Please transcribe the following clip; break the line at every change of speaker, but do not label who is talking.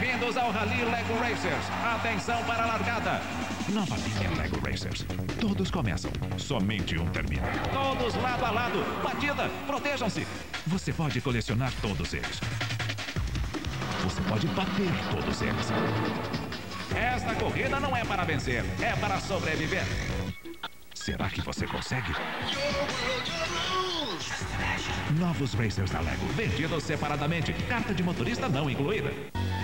Bem-vindos ao Rally Lego Racers. Atenção para a largada. Nova linha Lego Racers. Todos começam, somente um termina. Todos lado a lado. Batida, protejam-se. Você pode colecionar todos eles. Você pode bater todos eles. Esta corrida não é para vencer, é para sobreviver. Será que você consegue? Novos Racers da Lego, vendidos separadamente. Carta de motorista não incluída.